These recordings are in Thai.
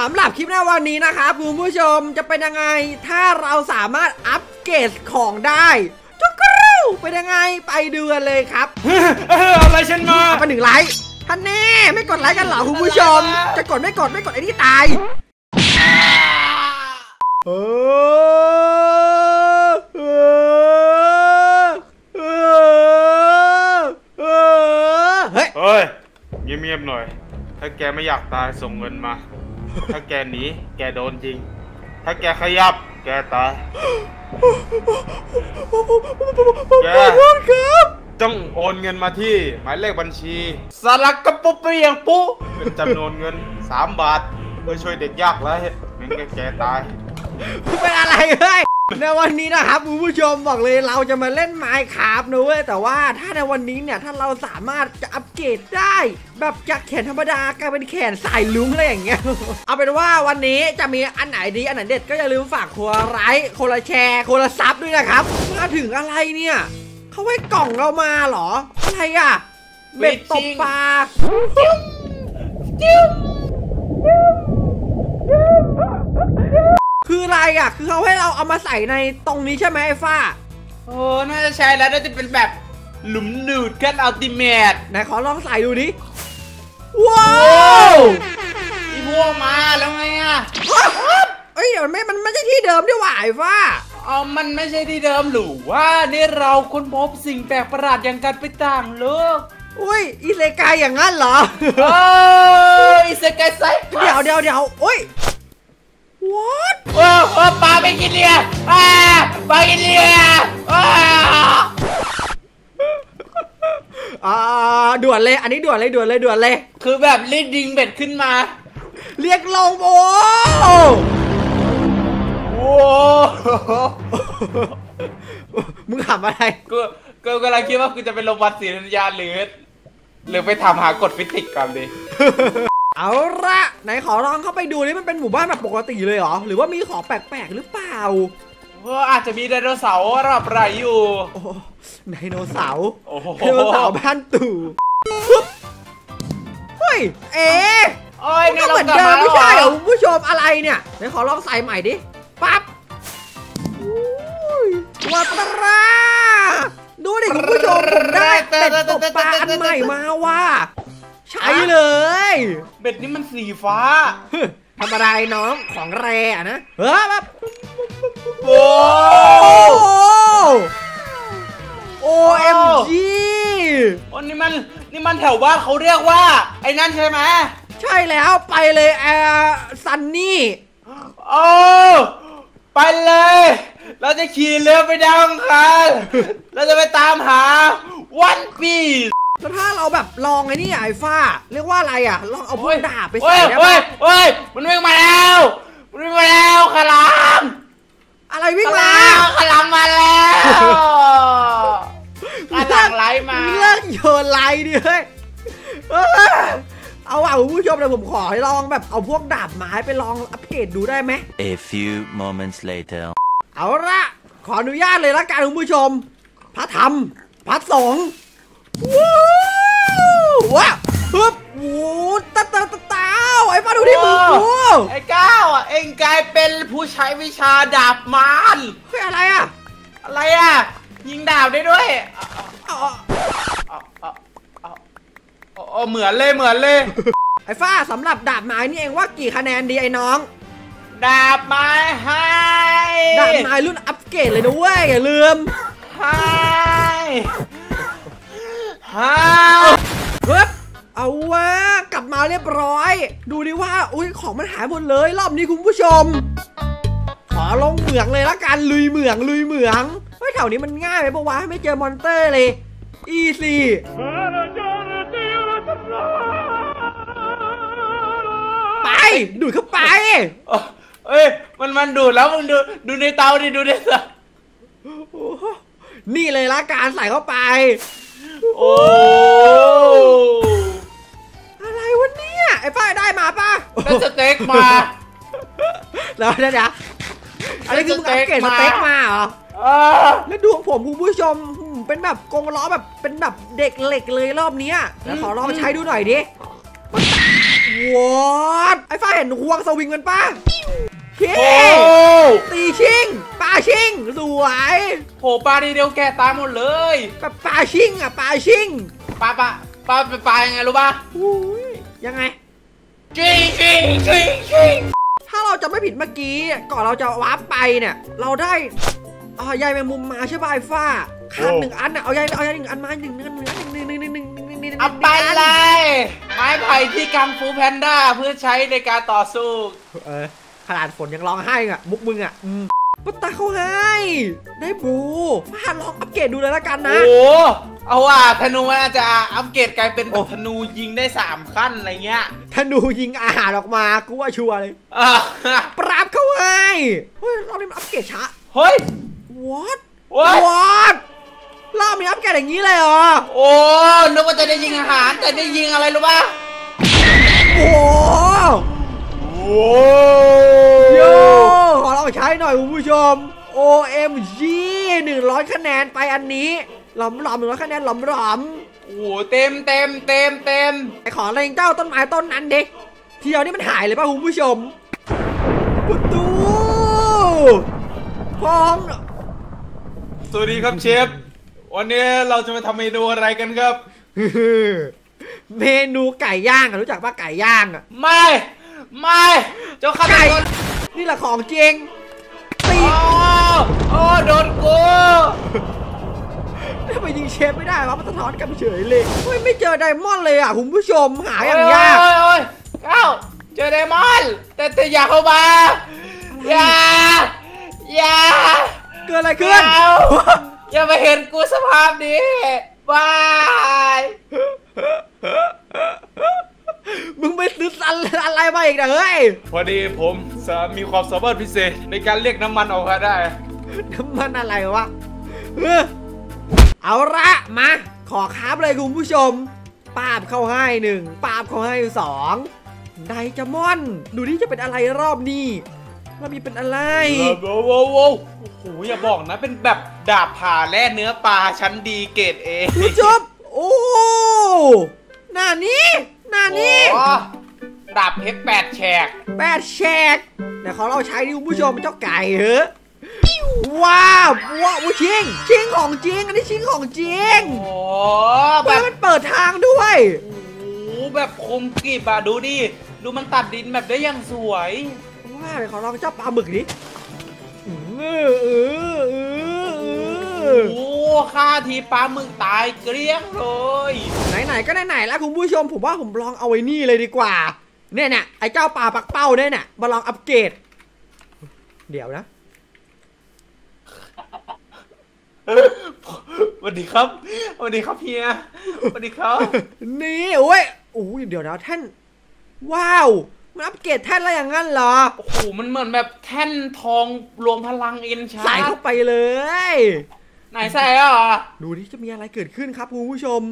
ำหรับคลิปในวันนี้นะครับคุณผู้ชมจะเป็นยังไงถ้าเราสามารถอัปเกรดของได้จุ๊กกรูเป็นยังไงไปดูกันเลยครับอะไรฉันมาเอาไป1 ไลค์ท่านแน่ไม่กดไลค์กันเหรอคุณผู้ชมจะกดไม่กดไอ้ที่ตายเฮ้ยเงียบๆหน่อยถ้าแกไม่อยากตายส่งเงินมาถ้าแกหนีแกโดนจริงถ้าแกขยับแกตายแกต้องโอนเงินมาที่หมายเลขบัญชีสลักกระปุกเปียงปุ๊เป็นจำนวนเงิน3 บาทเพื่อช่วยเด็กยากไร้ไม่งั้นแกตายเป็นอะไรเฮ้ยในวันนี้นะครับคุณผู้ชมบอกเลยเราจะมาเล่น Minecraft นะเว้ยแต่ว่าถ้าในวันนี้เนี่ยถ้าเราสามารถจะอัปเกรดได้แบบจากแขนธรรมดากลายเป็นแขนสายลุงอะไรอย่างเงี้ยเอาเป็นว่าวันนี้จะมีอันไหนดีอันไหนเด็ดก็อย่าลืมฝากคนละไลค์คนละแชร์คนละซับด้วยนะครับมาถึงอะไรเนี่ยเขาให้กล่องเรามาเหรออะไรอ่ะเบ็ดตกปลาคืออะไรอ่ะคือเขาให้เราเอามาใส่ในตรงนี้ใช่ไหมไอ้ฝ้าโอ้น่าจะใช่แล้วน่าจะเป็นแบบหลุมหนูดกันอัลติเมทไหนขอลองใส่ดูดิว้าวมีพวกมาแล้วไงอ่ะเอ้ยมันไม่ใช่ที่เดิมด้วยว่ะไอ้ฝ้ามันไม่ใช่ที่เดิมหรือว่านี่เราค้นพบสิ่งแปลกประหลาดอย่างการไปต่างโลกอุ้ยอิเซกายอย่างนั้นเหรออิเซกายไซเดี๋ยวโอ้ยwhat โอ้ปลาไปกินเลียปลากินเลียด่วนเลยอันนี้ด่วนเลยคือแบบรีดดิงเบ็ดขึ้นมาเรียกลงโมึงขำอะไรกูกำลังคิดว่ากูจะเป็นโรบอทสีธัญญาหรือไปทำหากฎฟิสิกส์ก่อนดิเอาละไหนขอลองเข้าไปดูนี่มันเป็นหมู่บ้านแบบปกติเลยเหรอหรือว่ามีของแปลกๆหรือเปล่าอาจจะมีไดโนเสาร์รอบไรอยู่ไดโนเสาร์บ้านตู่เฮ้ยก็เหมือนเดิมไม่ใช่เหรอคุณผู้ชมอะไรเนี่ยไหนขอลองใส่ใหม่ดิปั๊บวัตราดูดิคุณผู้ชมผมได้เป็ดตกปลาอันใหม่มาว่ะใช่เลยเบ็ดนี้มันสีฟ้าทำอะไรน้องของแร่นะแบบโอ้ OMG นี่มันแถวบ้านเขาเรียกว่าไอ้นั่นใช่ไหมใช่แล้วไปเลยซันนี่ไปเลยเราจะขี่เรือไปดาวอังคารเราจะไปตามหาวันปีแล้วถ้าเราแบบลองไอ้นี่ไอ้ฝ้าเรียกว่าอะไรอ่ะลองเอาพวกดาบไปใส่ได้ไหมมันวิ่งมาแล้วขลามอะไรวิ่งมาขลามมาแล้วขลามไล่มาเลิกโยนไล่ดิเฮ้ยเอาคุณผู้ชมเดี๋ยวผมขอให้ลองแบบเอาพวกดาบไม้ไปลองอัปเกรดดูได้ไหม A few moments later เอาละขออนุญาตเลยละกันคุณผู้ชมพระธรรมพระสงฆ์ว้าวปึ๊บโอ้ตาไอ้ป้าดูที่มือกูไอ้ก้าวเอ็งกลายเป็นผู้ใช้วิชาดาบมารเฮ้ยอะไรยิงดาบได้ด้วยเหมือนเลยไอ้ฝ้าสำหรับดาบไม้นี่เองว่ากี่คะแนนดีไอ้น้องดาบไม้ให้ดาบไม้รุ่นอัปเกรดเลยนะเว้ยอย่าลืมปึ๊บเอาว่ากลับมาเรียบร้อยดูดิว่าอุ้ยของมันหายหมดเลยรอบนี้คุณผู้ชมขอลงเหมืองเลยละกันลุยเหมืองเฮ้ยแถวนี้มันง่ายไปปะวะไม่เจอมอนเตอร์เลยอีซี่ไปดูดเข้าไปมันดูดแล้วมึงดูในเตาดิดูในเตานี่เลยละการใส่เข้าไปอะไรวะเนี่ยไอ้ป้าได้มาป่ะได้สเต็กมาแล้วเดี๋ยวอะไรคือมึงอัปเกรดสเต็กมาเหรอแล้วดวงผมคุณผู้ชมเป็นแบบกงล้อแบบเป็นแบบเด็กเหล็กเลยรอบนี้แล้วขอลองใช้ดูหน่อยดิวอดไอ้ฟ้าเห็นควงสวิงมันป่ะเฮ้โอ้ตีชิงปลาชิงสวยโหปลาดีเดียวแกตายหมดเลยแบบปลาชิงอ่ะปลาชิงปลายังไงรู้ป่ะอุ้ยยังไงชิงถ้าเราจะไม่ผิดเมื่อกี้ก่อนเราจะวาร์ปไปเนี่ยเราได้ใยแมงมุมมาใช่ป่ะไอ้ฟ้าคันหนึ่งอันอ่ะเอาใยหนึ่งอันมาหนึ่งเอาไปเลยไม้ไผ่ที่กังฟูแพนด้าเพื่อใช้ในการต่อสู้ขนาดฝนยังร้องไห้อ่ะมุกมึงอ่ะปุ๊ตตาเขาให้ได้บลูฟ้าลองอัปเกรดดูเลยละกันนะโอ้เอาว่าธนูมันอาจจะอัปเกรดกลายเป็นธนูยิงได้3ขั้นอะไรเงี้ยธนูยิงอาหารออกมากูว่าชัวร์เลยปราบเขาให้เฮ้ยเราได้อัปเกรดช้าเฮ้ย what รอบนี้อัปเกรดอย่างนี้เลยเหรอโอ้นึกว่าจะได้ยิงอาหารแต่ได้ยิงอะไรรู้ป่ะโอ้โยขอลองใช้หน่อยคุณผู้ชม OMG 100 คะแนนไปอันนี้หลอม100 คะแนนหลอมโอ้เต็มไอขอเล็งเจ้าต้นไม้ต้นนั้นดิทีเดียวนี่มันหายเลยป่ะคุณผู้ชมประตูพร้อมสวัสดีครับเชฟวันนี้เราจะมาทำเมนูอะไรกันครับเมนูไก่ย่างรู้จักป่ะไก่ย่างไม่เจ้าข้าไก่นี่แหละของจริงตีโอ้โดนกูทำไมยิงเชฟไม่ได้วะมันสะท้อนกันเฉยเลยไม่เจอไดมอนด์เลยอ่ะคุณผู้ชมหาอย่างยากเอ้าเจอไดมอนด์แต่อย่าเข้ามาอย่าเกิดอะไรขึ้นอย่ามาเห็นกูสภาพนี้บายมึงไปซื้ออะไรมาอีกนะเฮ้ยพอดีผมมีความสามารถพิเศษในการเรียกน้ำมันออกมาได้น้ำมันอะไรวะเอาละมาขอคราฟเลยคุณผู้ชมปาบเข้าให้1ปาบเข้าให้2ไดจามอนดูที่จะเป็นอะไรรอบนี้เรามีเป็นอะไรโอ้โหอย่าบอกนะเป็นแบบดาบผ่าแล่เนื้อปลาชั้นดีเกรดเอคุณจบโอ้หน้านี้ดาบเพชร8 แฉกเดี๋ยวเขาเราใช้ดิคุณผู้ชมเจ้าไก่เหรอว้าวชิงของจริงอันนี้ชิงของจริงโอ้แบบมันเปิดทางด้วยโอ้แบบคมกริบอะดูมันตัดดินแบบได้อย่างสวยว้าวเดี๋ยวเขาลองเจ้าปลาหมึกดิโอ้ฆ่าทีปลาหมึกตายเกลี้ยงเลยไหนก็ไหนแล้วคุณผู้ชมผมว่าผมลองเอาไว้นี่เลยดีกว่าเนี่ยไอ้เจ้าปลาปักเป้าเนี่ยมาลองอัปเกรดเดี๋ยวนะสวัสดีครับเฮียสวัสดีครับนี่โอ้ยเดี๋ยวนะแท่นว้าวมันอัปเกรดแท่นอะไรอย่างนั้นเหรอโอ้โหมันเหมือนแบบแท่นทองรวมพลังเอ็นชาร์ใส่เข้าไปเลยไหนใส่อ่ะดูนี่จะมีอะไรเกิดขึ้นครับคุณผู้ชม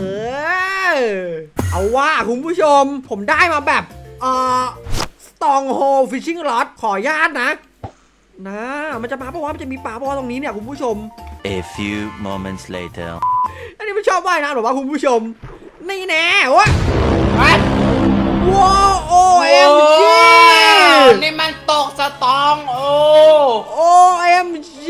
เอาว่าคุณผู้ชมผมได้มาแบบStronghold Fishing Rod ขอญาตนะมันจะมาเพราะว่ามันจะมีปลาเพราะว่าตรงนี้เนี่ยคุณผู้ชม A few moments later อันนี้มันชอบว่ายน้ำหรอวะคุณผู้ชมนี่แน่วะว้าว OMG นี่มันตกสตอง OMG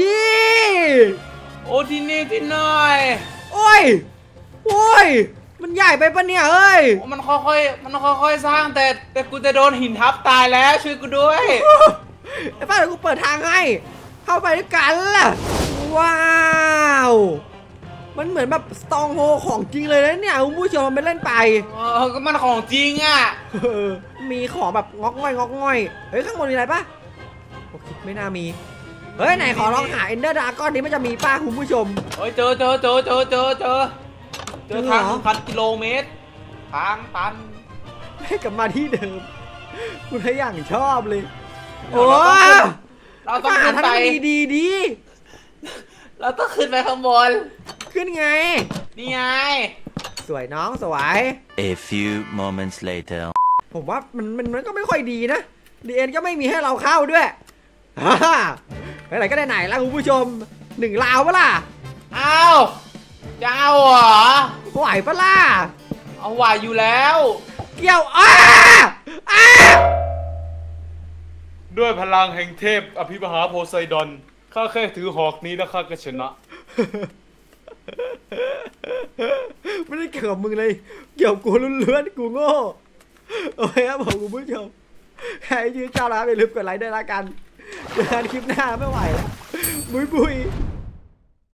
ที่นี่ที่น้อยโอ้ยมันใหญ่ไปปะเนี่ยเฮ้ยมันค่อยสร้างแต่กูจะโดนหินทับตายแล้วช่วยกูด้วยไอ้ป้าเดี๋ยวกูเปิดทางให้เข้าไปด้วยกันล่ะว้าวมันเหมือนแบบสตองโฮของจริงเลยนะเนี่ยคุณผู้ชมมันไปเล่นไปก็มันของจริงอ่ะมีของแบบงอกง่อยเฮ้ยข้างบนมีอะไรปะโอเคไม่น่ามีเฮ้ยไหนขอลองหาเอนเดอร์ดราก้อนนี้มันจะมีป้าคุณผู้ชมเฮ้ยเจอทาง1,000 กิโลเมตรทางตันให้กลับมาที่เดิมคุณให้อย่างชอบเลยโอ้เราต้องขึ้นไปดีเราต้องขึ้นไปข้างบนขึ้นไงนี่ไงสวยน้องสวย A few moments later ผมว่ามันก็ไม่ค่อยดีนะDNก็ไม่มีให้เราเข้าด้วยไหนก็ได้ไหนแล้วคุณผู้ชม1 ราวปะล่ะจะเอาเหรอไหวปะล่ะเอาไหวอยู่แล้วเกี่ยวด้วยพลังแห่งเทพอภิมหาโพไซดอนข้าแค่ถือหอกนี้แล้วข้าก็ชนะไม่ได้เกี่ยวกับมึงเลยเกี่ยวกูล้วนๆกูโง่โอเคครับผมคุณผู้ชมใครชื่นชอบนะครับอย่าลืมกดไลค์ด้วยละกันเจอกันคลิปหน้าไม่ไหวแล้วบุย